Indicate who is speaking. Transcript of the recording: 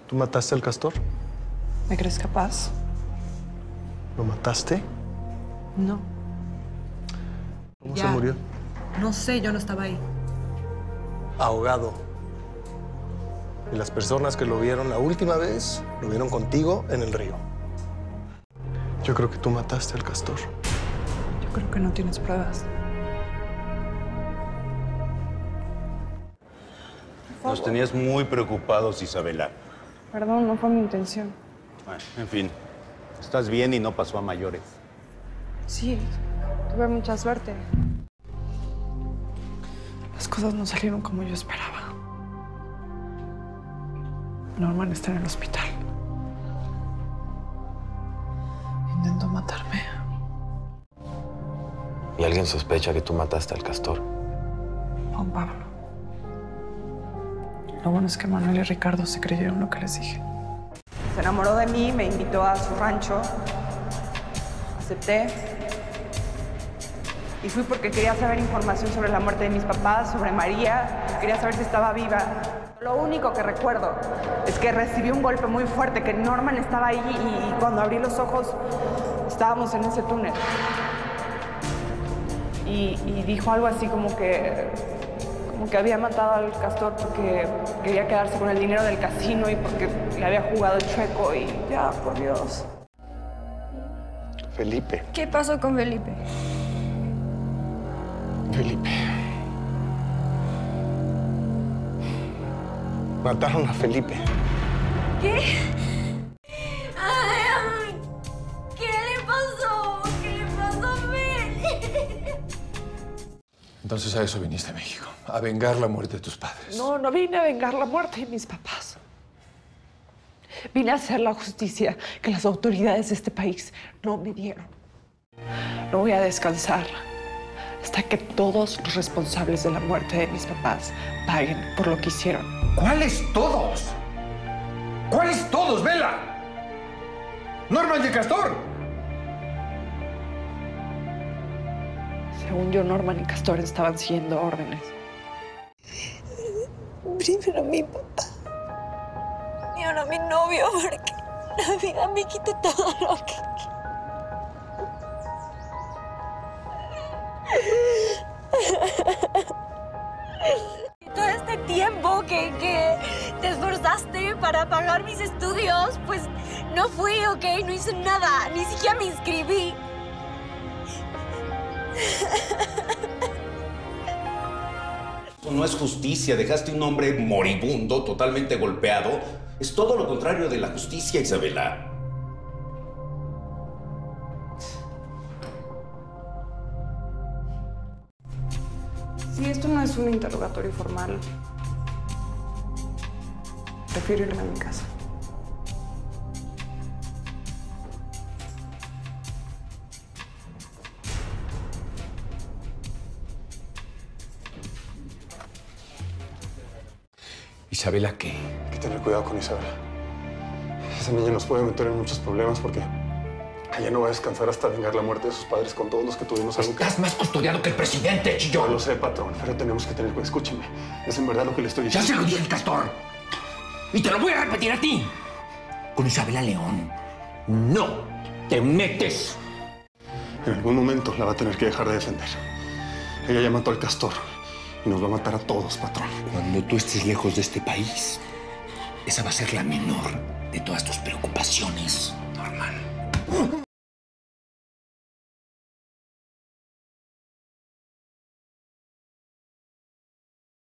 Speaker 1: ¿Tú mataste al castor?
Speaker 2: ¿Me crees capaz?
Speaker 1: ¿Lo mataste?
Speaker 2: No.
Speaker 1: ¿Cómo se murió?
Speaker 2: No sé, yo no estaba ahí.
Speaker 1: Ahogado. Y las personas que lo vieron la última vez, lo vieron contigo en el río. Yo creo que tú mataste al castor.
Speaker 2: Yo creo que no tienes pruebas.
Speaker 3: Nos tenías muy preocupados, Isabela.
Speaker 2: Perdón, no fue mi intención.
Speaker 3: Bueno, en fin, estás bien y no pasó a mayores.
Speaker 2: Sí, tuve mucha suerte. Las cosas no salieron como yo esperaba. Norman está en el hospital. Intentó matarme.
Speaker 4: ¿Y alguien sospecha que tú mataste al castor?
Speaker 2: Juan Pablo. Lo bueno es que Manuel y Ricardo se creyeron lo que les dije. Se enamoró de mí, me invitó a su rancho. Acepté. Y fui porque quería saber información sobre la muerte de mis papás, sobre María. Quería saber si estaba viva. Lo único que recuerdo es que recibí un golpe muy fuerte, que Norman estaba ahí y cuando abrí los ojos estábamos en ese túnel. Y dijo algo así como que había matado al castor porque quería quedarse con el dinero del casino y porque le había jugado el chueco y ya, por Dios.
Speaker 1: Felipe.
Speaker 5: ¿Qué pasó con Felipe?
Speaker 1: Felipe. Mataron a Felipe.
Speaker 5: ¿Qué? Ay, ¿qué le pasó? ¿Qué le pasó a Felipe?
Speaker 6: Entonces a eso viniste a México, a vengar la muerte de tus padres.
Speaker 2: No, no vine a vengar la muerte de mis papás. Vine a hacer la justicia que las autoridades de este país no me dieron. No voy a descansar hasta que todos los responsables de la muerte de mis papás paguen por lo que hicieron.
Speaker 6: ¿Cuáles todos? ¿Cuáles todos, Vela? ¡Norman y el castor!
Speaker 2: Según yo, Norman y Castor estaban siguiendo órdenes.
Speaker 5: Primero mi papá. Y ahora mi novio, porque la vida me quita todo lo que... Todo este tiempo que te esforzaste para pagar mis estudios, pues no fui, ¿ok? No hice nada, ni siquiera me inscribí.
Speaker 3: Esto no es justicia. Dejaste un hombre moribundo, totalmente golpeado. Es todo lo contrario de la justicia, Isabela.
Speaker 2: Si esto no es un interrogatorio formal, prefiero irme a mi casa.
Speaker 6: ¿Isabela qué?
Speaker 1: Hay que tener cuidado con Isabela. Esa niña nos puede meter en muchos problemas porque ella no va a descansar hasta vengar la muerte de sus padres con todos los que tuvimos algo que...
Speaker 6: Estás más custodiado que el presidente, chillón.
Speaker 1: Yo lo sé, patrón, pero tenemos que tener cuidado. Escúcheme, es en verdad lo que le estoy
Speaker 6: Ya
Speaker 1: diciendo.
Speaker 6: se lo dije al castor. Y te lo voy a repetir a ti. Con Isabela León, no te metes.
Speaker 1: En algún momento la va a tener que dejar de defender. Ella ya mató al castor y nos va a matar a todos, patrón.
Speaker 6: Cuando tú estés lejos de este país, esa va a ser la menor de todas tus preocupaciones, Norman.